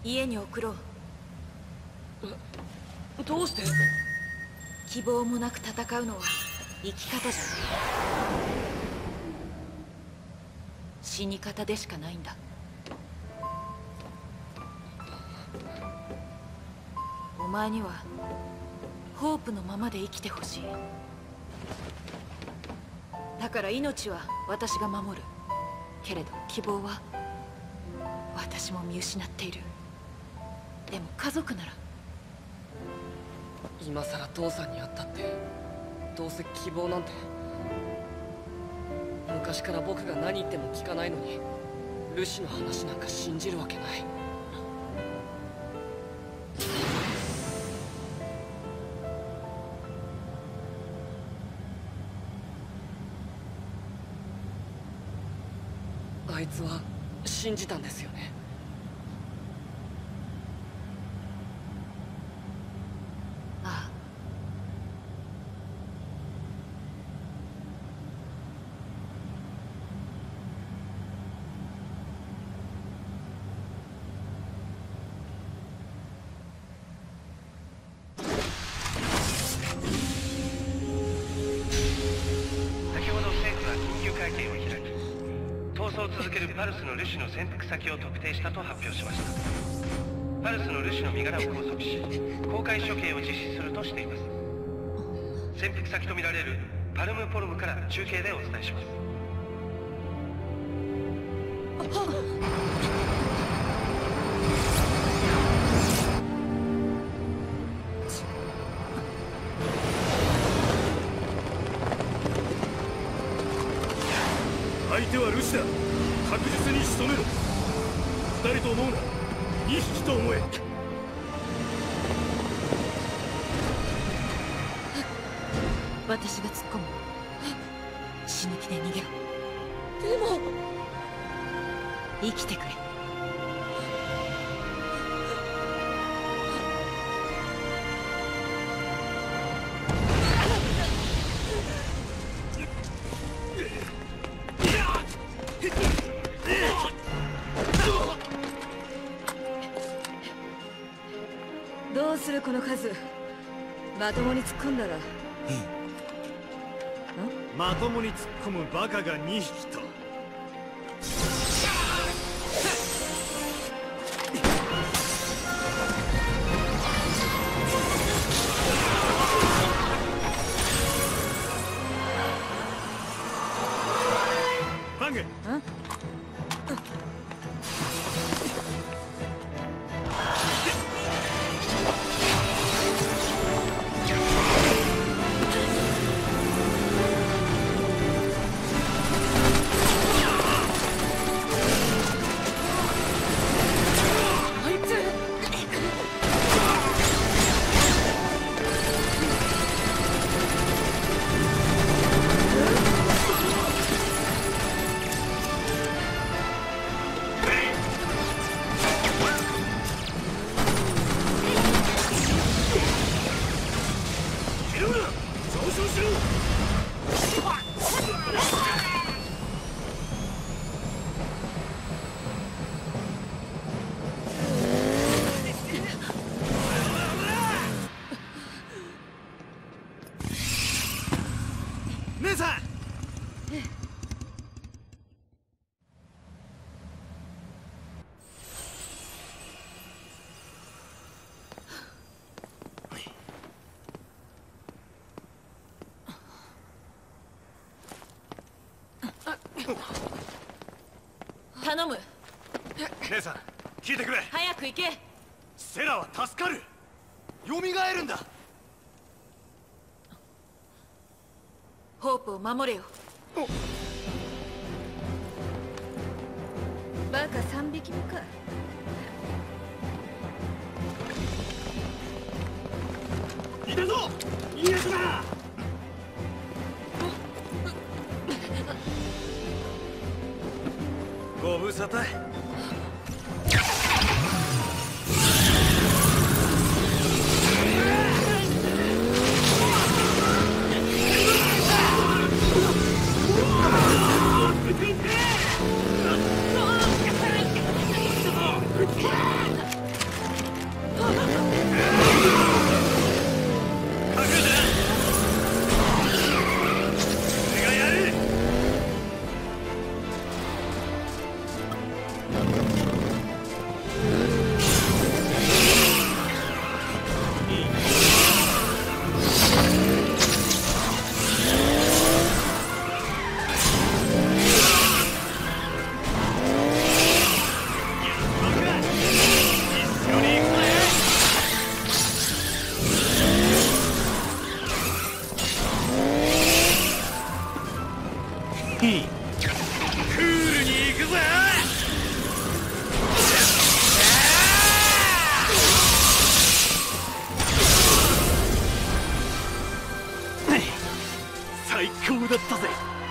家に送ろう。 どうして？ 希望もなく戦うのは生き方じゃない。死に方でしかないんだ。お前にはホープのままで生きてほしい。だから命は私が守る。けれど希望は私も見失っている。でも家族なら。 今さら父さんに会ったって、どうせ希望なんて。昔から僕が何言っても聞かないのに、ルシの話なんか信じるわけない。あいつは信じたんですよね。 ああ。 先ほど政府は緊急会見を開き、逃走を続けるパルスのルシュの潜伏先を特定したと発表しました。パルスのルシュの身柄を拘束し、公開処刑を実施するとしています。潜伏先とみられるパルムポルムから中継でお伝えします。 相手はルシだ。確実に仕留めろ。二人と思うな。二匹と思え。 私が突っ込む。死ぬ気で逃げろ。 でも生きてくれ。 どうするこの数。まともに突っ込んだら。 まともに突っ込むバカが2匹と。バング。姉さん。 頼む。 姉さん、聞いてくれ。 早く行け。 セラは助かる。蘇るんだ。 ホープを守れよ。 バカ3匹目か。 いたぞ。いいやつだ。ご無沙汰。 クールに行くぜ。最高だったぜ。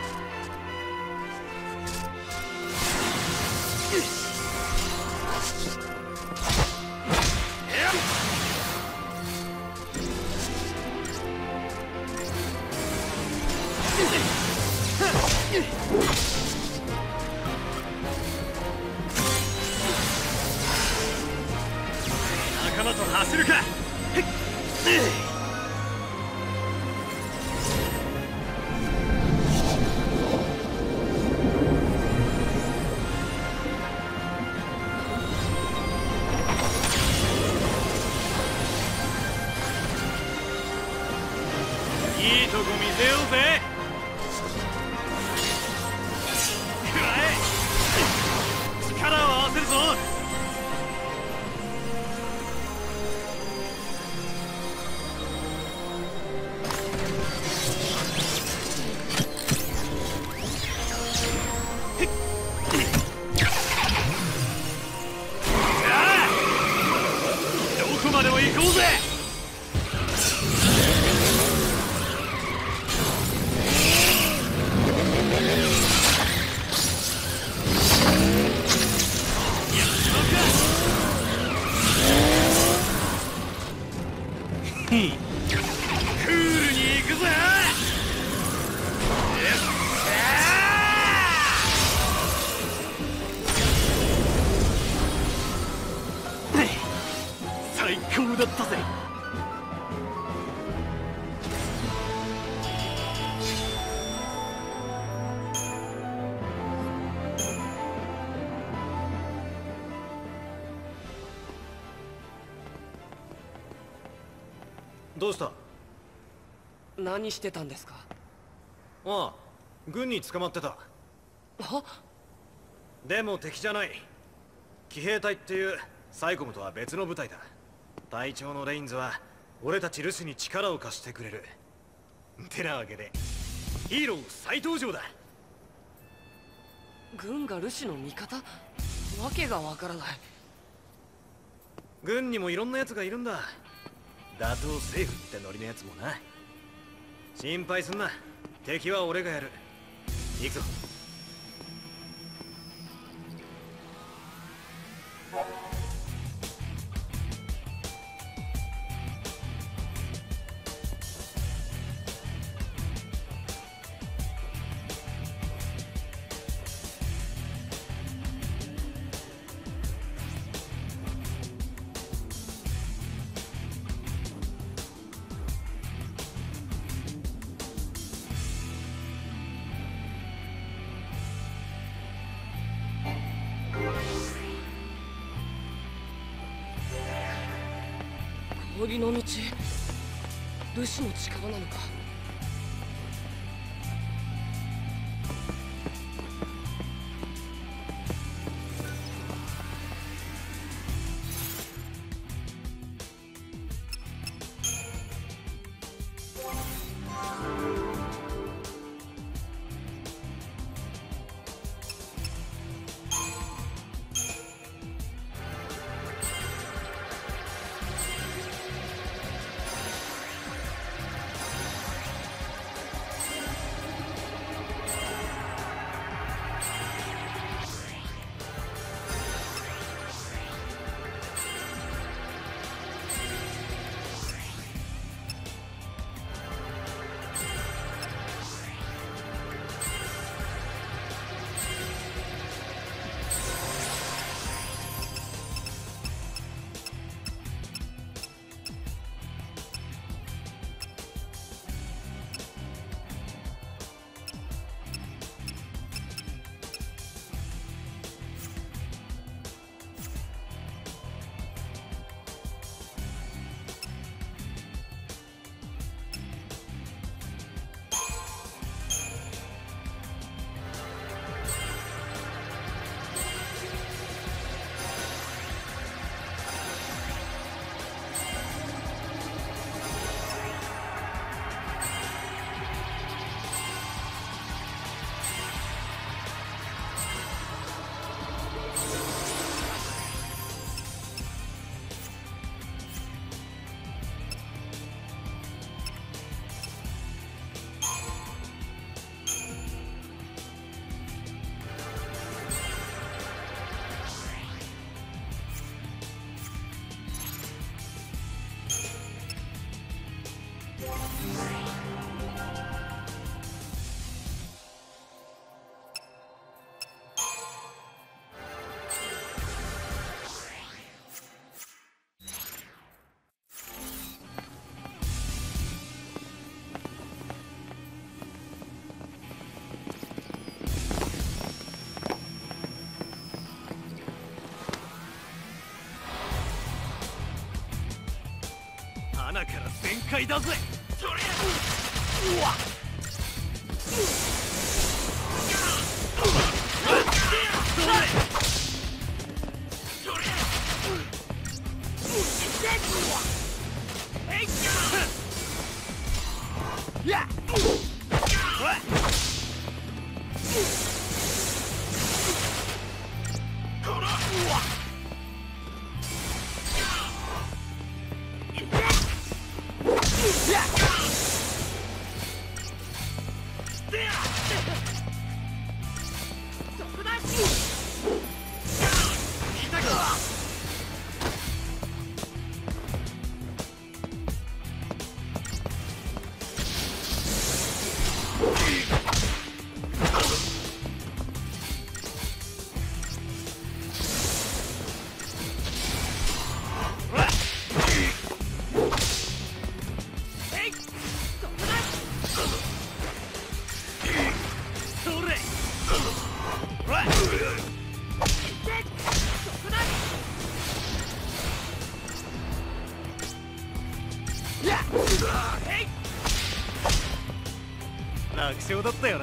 仲間と走るか。いいとこ見せようぜ。くらえ。力を合わせるぞ。どこまでも行こうぜ。クールに行くぜ。最高だったぜ。どうした？ 何してたんですか？ ああ、軍に捕まってた。 は？ でも敵じゃない。騎兵隊っていうサイコムとは別の部隊だ。隊長のレインズは俺たちルスに力を貸してくれる。てなわけでヒーロー再登場だ。 軍がルシの味方？わけがわからない。 軍にもいろんな奴がいるんだ。打倒セーフってノリのやつもな。心配すんな。敵は俺がやる。行くぞ。 氷の道、ルシの力なのか。 界だぜ。うわっ楽勝だったよな。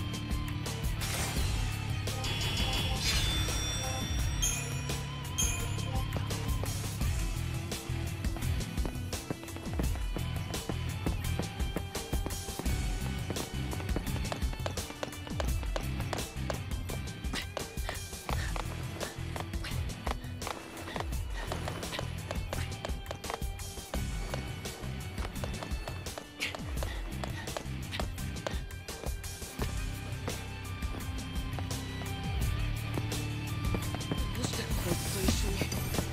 どうしてこいつと一緒に。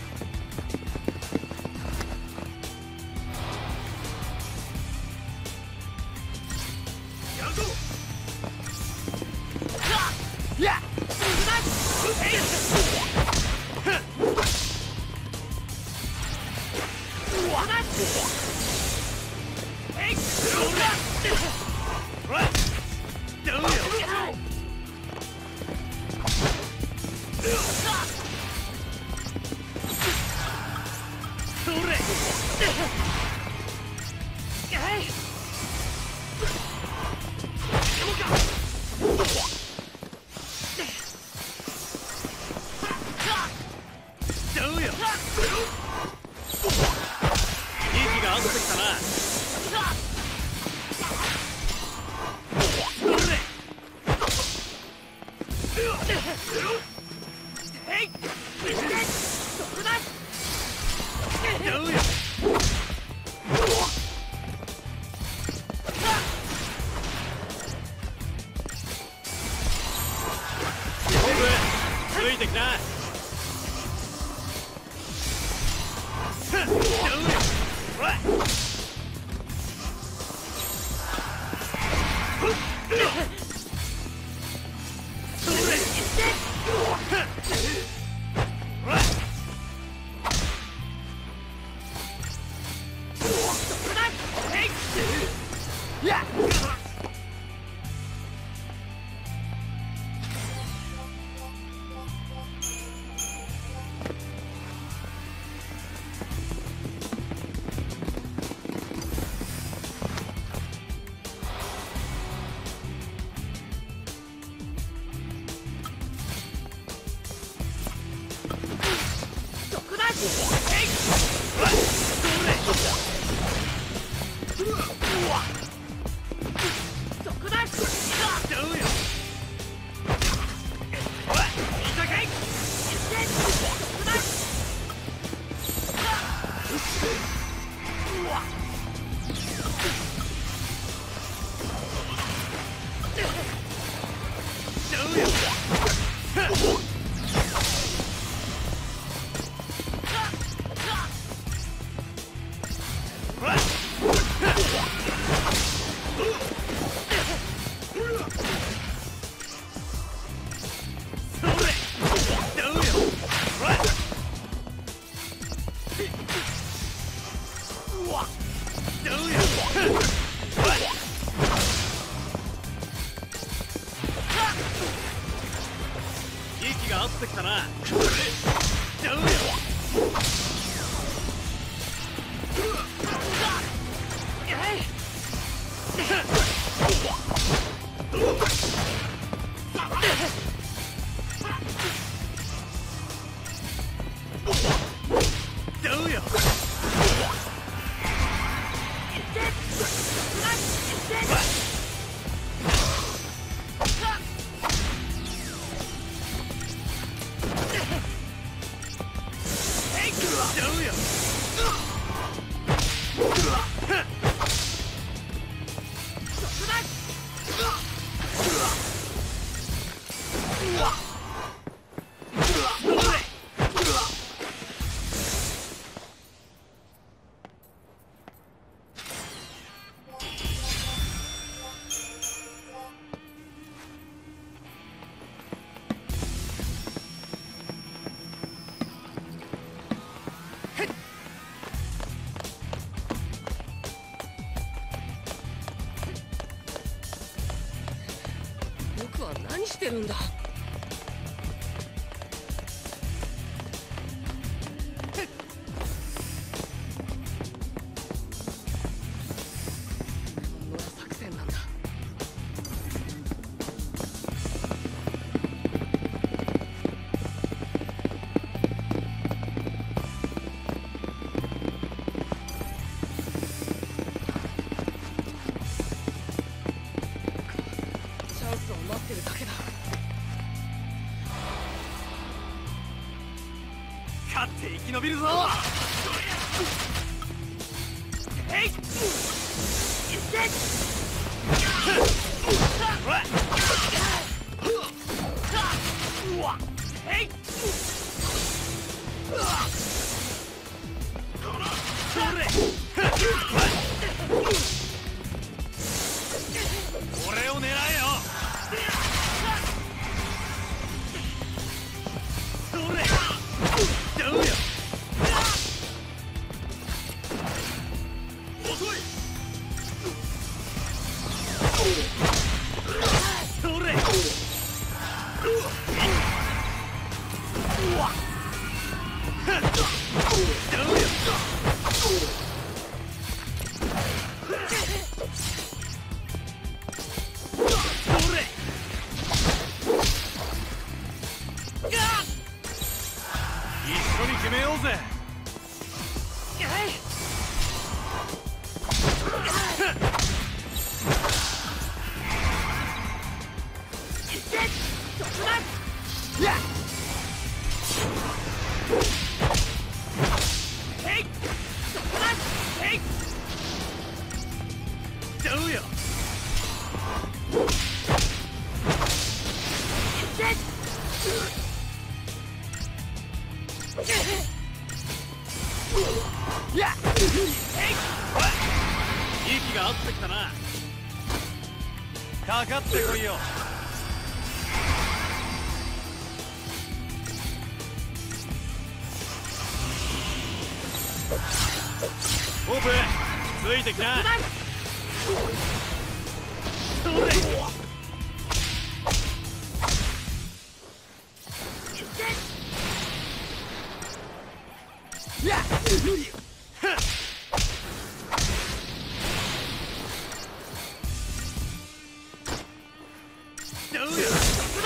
やるぞ。息が合ってきたな。ついてきな。息が合ってきたな。どうよ。 どうよ。 僕は何してるんだ。野良作戦なんだ。チャンスを待ってるだけだ。 勝って生き延びるぞ。えい。俺を狙えよ。それ。どうよ。遅い。それ。どうよ。一緒に決めようぜ。どうよ。息が合ってきたな。かかってこいよ。オープンついてきな。それ。どうよ。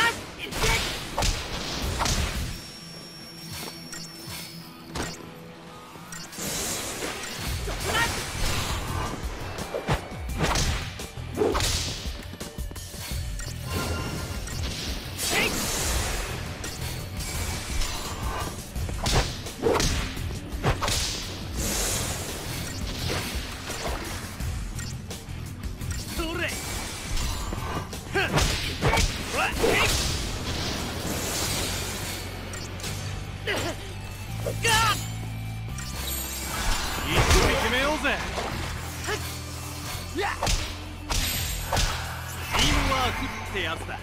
一緒に決めようぜ。チームワークってやつだ。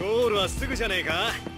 ゴールはすぐじゃねえか。